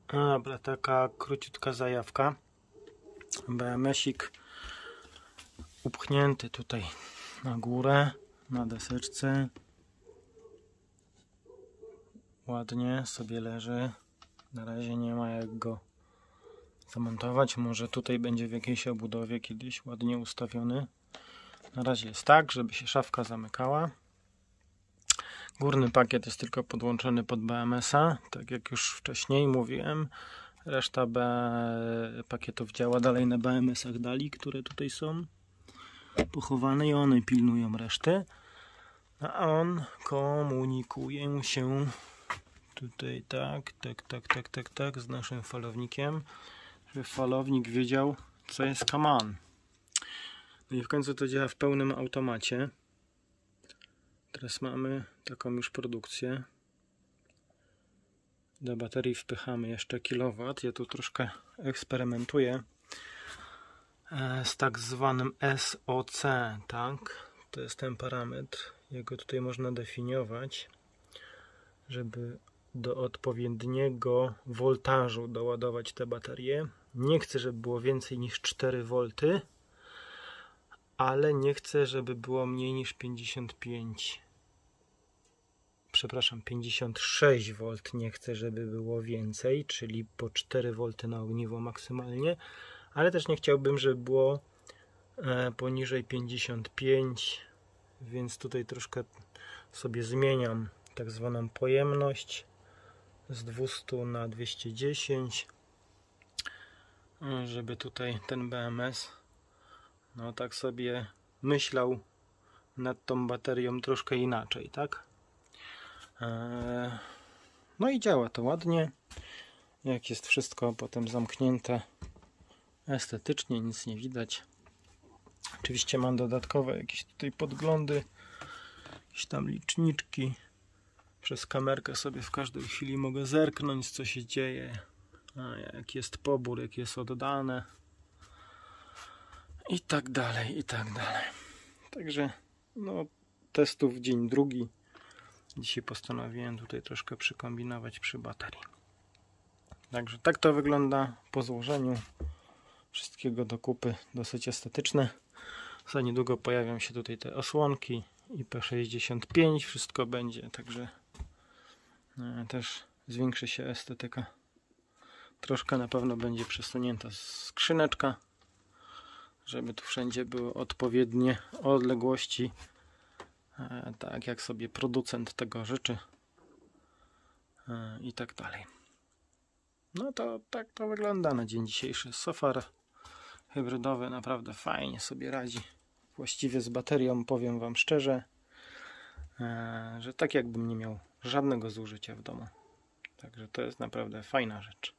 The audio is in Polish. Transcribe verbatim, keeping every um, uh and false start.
Dobra, taka króciutka zajawka. B M S-ik upchnięty tutaj na górę, na deseczce. Ładnie sobie leży. Na razie nie ma jak go zamontować. Może tutaj będzie w jakiejś obudowie kiedyś ładnie ustawiony. Na razie jest tak, żeby się szafka zamykała. Górny pakiet jest tylko podłączony pod B M S-a, tak jak już wcześniej mówiłem. Reszta B pakietów działa dalej na B M S-ach dali, które tutaj są pochowane i one pilnują reszty. A on komunikuje się tutaj tak, tak, tak, tak, tak, tak z naszym falownikiem, żeby falownik wiedział, co jest command. No i w końcu to działa w pełnym automacie. Teraz mamy taką już produkcję. Do baterii wpychamy jeszcze kilowat. Ja tu troszkę eksperymentuję z tak zwanym S O C, tak? To jest ten parametr. Jego tutaj można definiować, żeby do odpowiedniego woltażu doładować te baterie. Nie chcę, żeby było więcej niż cztery wolty, ale nie chcę, żeby było mniej niż pięćdziesiąt pięć. Przepraszam, pięćdziesiąt sześć wolt nie chcę, żeby było więcej, czyli po cztery wolty na ogniwo maksymalnie, ale też nie chciałbym, żeby było poniżej pięćdziesiąt pięć, więc tutaj troszkę sobie zmieniam tak zwaną pojemność z dwieście na dwieście dziesięć, żeby tutaj ten B M S no tak sobie myślał nad tą baterią troszkę inaczej, tak? No i działa to ładnie. Jak jest wszystko potem zamknięte estetycznie, nic nie widać. Oczywiście mam dodatkowe jakieś tutaj podglądy, jakieś tam liczniczki. Przez kamerkę sobie w każdej chwili mogę zerknąć, co się dzieje, a jak jest pobór, jak jest oddane i tak dalej, i tak dalej. Także no, testów dzień drugi. Dzisiaj postanowiłem tutaj troszkę przykombinować przy baterii. Także tak to wygląda po złożeniu wszystkiego do kupy, dosyć estetyczne. Za niedługo pojawią się tutaj te osłonki I P sześćdziesiąt pięć, wszystko będzie, także też zwiększy się estetyka. Troszkę na pewno będzie przesunięta skrzyneczka, żeby tu wszędzie były odpowiednie odległości, tak jak sobie producent tego życzy i tak dalej. No to tak to wygląda na dzień dzisiejszy. Sofar hybrydowy naprawdę fajnie sobie radzi. Właściwie z baterią, powiem wam szczerze, że tak jakbym nie miał żadnego zużycia w domu. Także to jest naprawdę fajna rzecz.